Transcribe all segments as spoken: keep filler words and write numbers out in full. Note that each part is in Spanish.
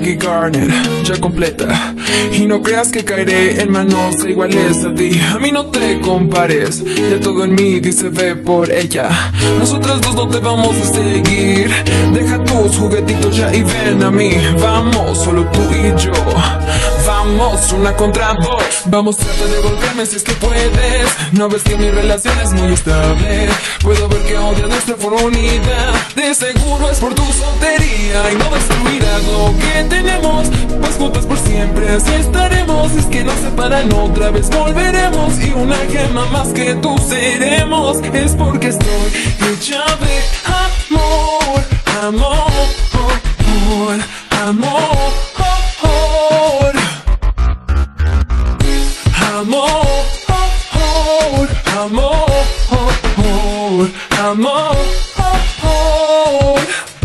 Maggie Garner, ya completa. Y no creas que caeré en manos iguales a ti. A mí no te compares, ya todo en mí dice ve por ella. Nosotras dos no te vamos a seguir. Deja tus juguetitos ya y ven a mí. Vamos, solo tú y yo. Vamos, una contra dos. Vamos, trata de volverme si es que puedes. No ves que mi relación es muy estable. Puedo ver que odias nuestra forma unida. De seguro es por tu soltería y no destruirás lo que tenemos. Pues juntos por siempre así estaremos. Es que nos separan otra vez volveremos. Y una gema más que tú seremos. Es porque estoy hecha de amor, amor, amor, amor, amor. Amor, amor, amor, amor, amor, amor.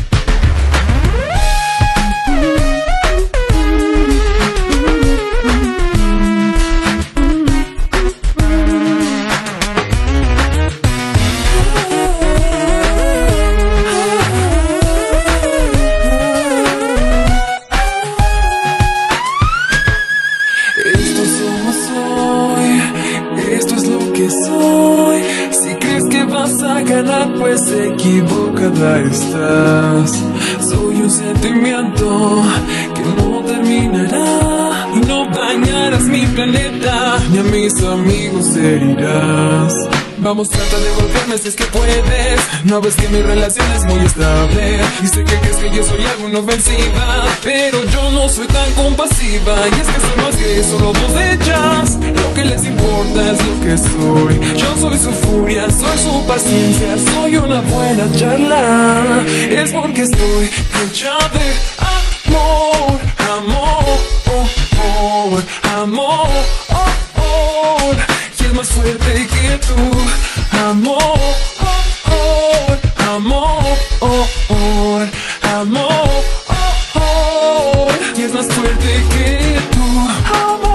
Esto somos hoy, esto es lo que soy. Si crees que vas a ganar, pues equivocada estás. Soy un sentimiento que no terminará y no dañarás mi planeta, ni a mis amigos herirás. Vamos, trata de volverme si es que puedes. No ves que mi relación es muy estable. Y sé que crees que yo soy algo inofensiva, pero yo no soy tan compasiva. Y es que soy más que solo dos de ellas. Lo que les importa es lo que soy. Yo soy su furia, soy su paciencia. Soy una buena charla. Es porque estoy hecha de amor, amor, amor, amor, amor. Y es más fuerte que tú. Amor, amor, amor, amor, amor, amor. Y es más fuerte que tú. Amor.